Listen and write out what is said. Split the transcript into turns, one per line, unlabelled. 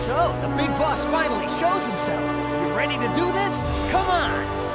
So, the big boss finally shows himself. You ready to do this? Come on!